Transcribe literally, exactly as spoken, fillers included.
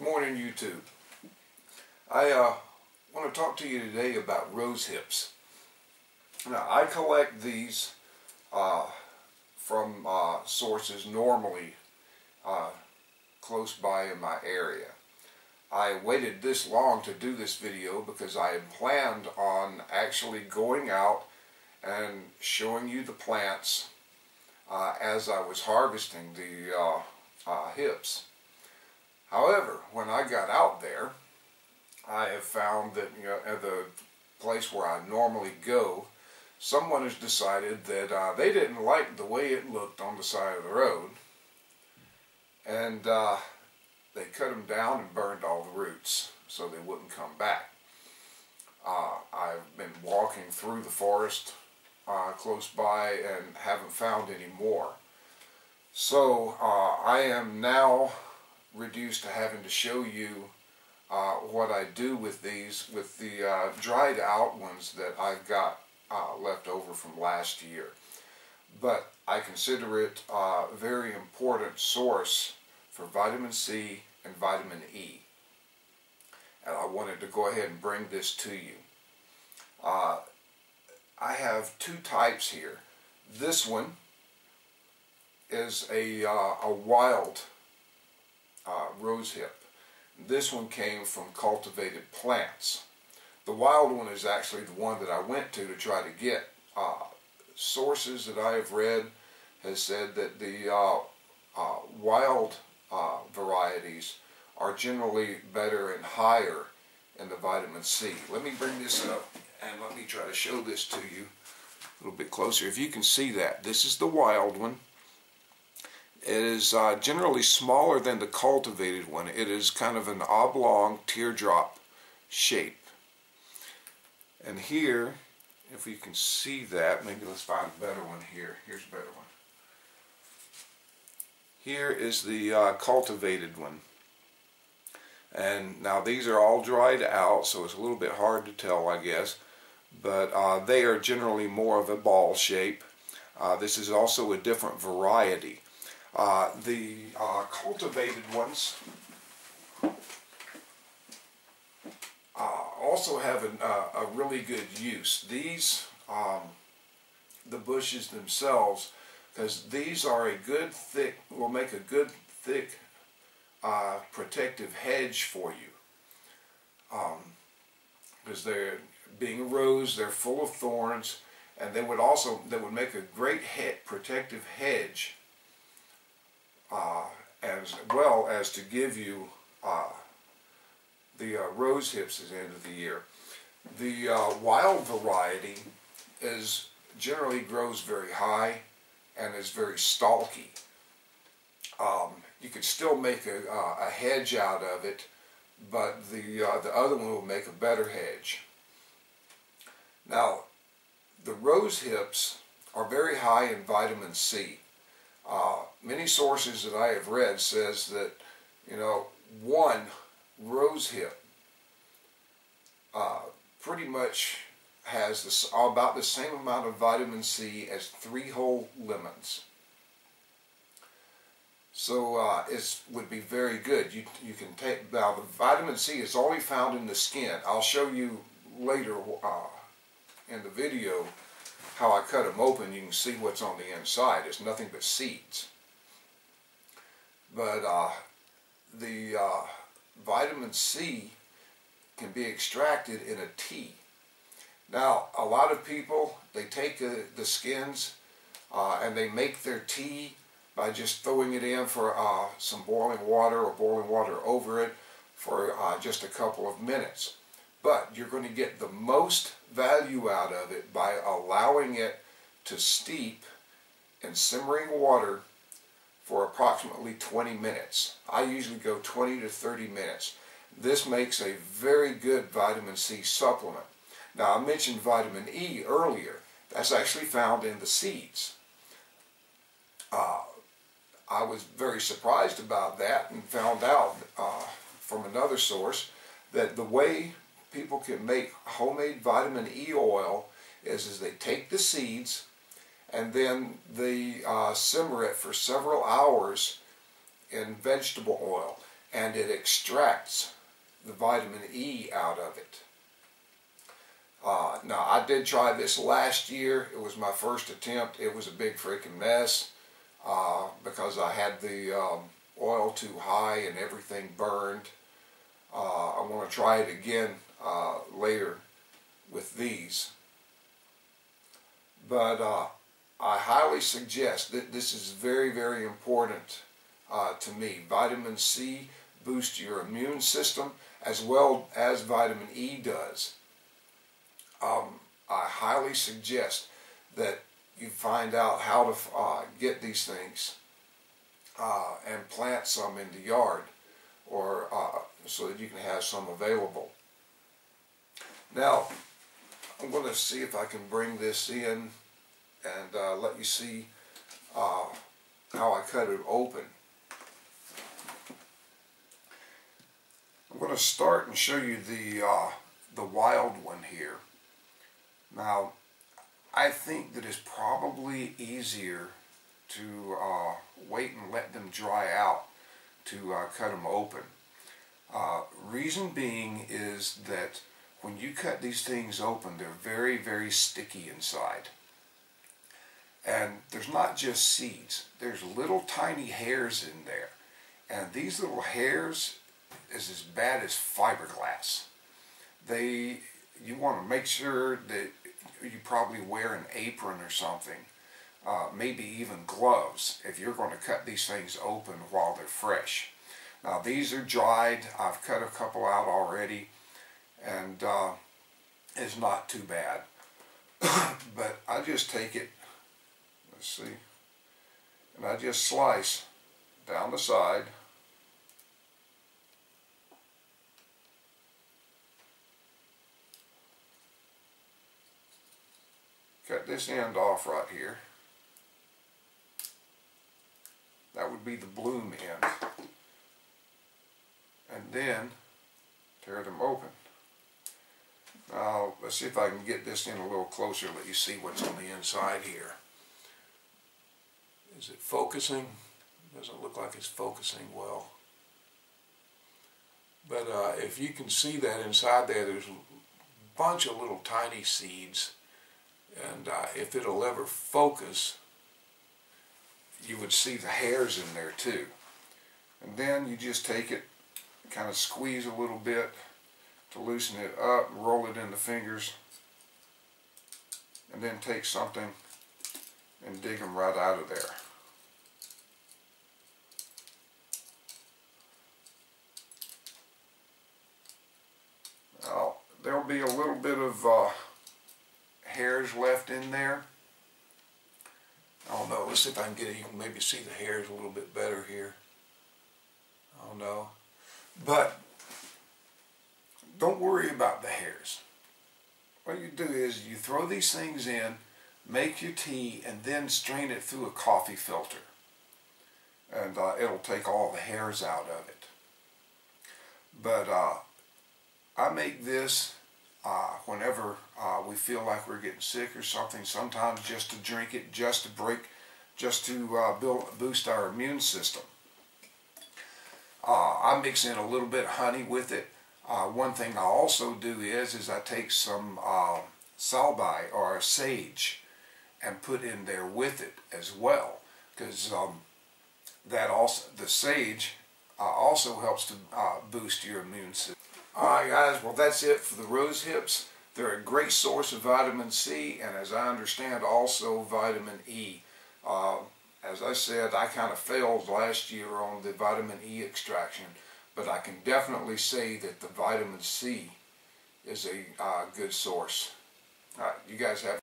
morning, YouTube. I uh, want to talk to you today about rose hips. Now, I collect these uh, from uh, sources normally uh, close by in my area. I waited this long to do this video because I had planned on actually going out and showing you the plants uh, as I was harvesting the uh, uh, hips. However, when I got out there, I have found that, you know, at the place where I normally go, someone has decided that uh, they didn't like the way it looked on the side of the road, and uh, they cut them down and burned all the roots so they wouldn't come back. Uh, I've been walking through the forest uh, close by and haven't found any more. So uh, I am now reduced to having to show you uh, what I do with these, with the uh, dried out ones that I've got uh, left over from last year. But I consider it a very important source for vitamin C and vitamin E. And I wanted to go ahead and bring this to you. Uh, I have two types here. This one is a, uh, a wild uh, rose hip. This one came from cultivated plants. The wild one is actually the one that I went to to try to get. Uh, sources that I have read has said that the uh, uh, wild uh, varieties are generally better and higher in the vitamin C. Let me bring this up and let me try to show this to you a little bit closer. If you can see that, this is the wild one. It is uh, generally smaller than the cultivated one. It is kind of an oblong teardrop shape. And here, if you can see that, maybe let's find a better one here. Here's a better one. Here is the uh, cultivated one. And now these are all dried out, so it's a little bit hard to tell, I guess. But uh, they are generally more of a ball shape. Uh, this is also a different variety. Uh, the uh, cultivated ones uh, also have an, uh, a really good use. These, um, the bushes themselves, because these are a good thick, will make a good thick uh, protective hedge for you. Because um, they're, being a rose, they're full of thorns, and they would also, they would make a great he protective hedge. Uh, as well as to give you uh, the uh, rose hips at the end of the year. The uh, wild variety is generally grows very high and is very stalky. Um, you could still make a, uh, a hedge out of it, but the uh, the other one will make a better hedge. Now, the rose hips are very high in vitamin C. Uh, many sources that I have read says that, you know, one rose hip uh, pretty much has this, about the same amount of vitamin C as three whole lemons. So uh, it would be very good. You, you can take, now the vitamin C is only found in the skin. I'll show you later uh, in the video how I cut them open. You can see what's on the inside. It's nothing but seeds. But uh, the uh, vitamin C can be extracted in a tea. Now, a lot of people, they take uh, the skins uh, and they make their tea by just throwing it in for uh, some boiling water or boiling water over it for uh, just a couple of minutes. But you're going to get the most value out of it by allowing it to steep in simmering water for approximately twenty minutes. I usually go twenty to thirty minutes. This makes a very good vitamin C supplement. Now, I mentioned vitamin E earlier. That's actually found in the seeds. Uh, I was very surprised about that and found out uh, from another source that the way people can make homemade vitamin E oil is, is they take the seeds and then they uh, simmer it for several hours in vegetable oil. and it extracts the vitamin E out of it. Uh, now, I did try this last year. It was my first attempt. It was a big freaking mess uh, because I had the um, oil too high and everything burned. Uh, I want to try it again uh, later with these. But uh, I highly suggest that this is very, very important uh, to me. Vitamin C boosts your immune system as well as vitamin E does. Um, I highly suggest that you find out how to uh, get these things uh, and plant some in the yard, or uh, so that you can have some available. Now, I'm going to see if I can bring this in and uh, let you see uh, how I cut it open. I'm going to start and show you the uh, the wild one here. Now, I think that it's probably easier to uh, wait and let them dry out to uh, cut them open. Uh, reason being is that when you cut these things open, they're very, very sticky inside. And there's not just seeds. There's little tiny hairs in there. And these little hairs is as bad as fiberglass. They, you want to make sure that you probably wear an apron or something, uh, maybe even gloves, if you're going to cut these things open while they're fresh. Now, these are dried. I've cut a couple out already, and uh, it's not too bad. But I just take it, let's see, and I just slice down the side. Cut this end off right here. That would be the bloom end. And then tear them open. Now, let's see if I can get this in a little closer, let you see what's on the inside here. Is it focusing? Doesn't look like it's focusing well. But uh, if you can see that inside there, there's a bunch of little tiny seeds. And uh, if it'll ever focus, you would see the hairs in there too. And then you just take it, kind of squeeze a little bit to loosen it up, roll it in the fingers, and then take something and dig them right out of there. Now, there'll be a little bit of uh, hairs left in there. I don't know. Let's see if I can get it. You can maybe see the hairs a little bit better here. I don't know. But don't worry about the hairs. What you do is you throw these things in, make your tea, and then strain it through a coffee filter. And uh, it'll take all the hairs out of it. But uh, I make this Uh, whenever uh, we feel like we're getting sick or something, sometimes just to drink it, just to break, just to uh, build, boost our immune system. Uh, I mix in a little bit of honey with it. Uh, one thing I also do is, is I take some uh, salbei or sage and put in there with it as well, because um, that also, the sage uh, also helps to uh, boost your immune system. Alright guys, well that's it for the rose hips. They're a great source of vitamin C, and as I understand also vitamin E. Uh, as I said, I kind of failed last year on the vitamin E extraction, but I can definitely say that the vitamin C is a uh, good source. Alright, you guys have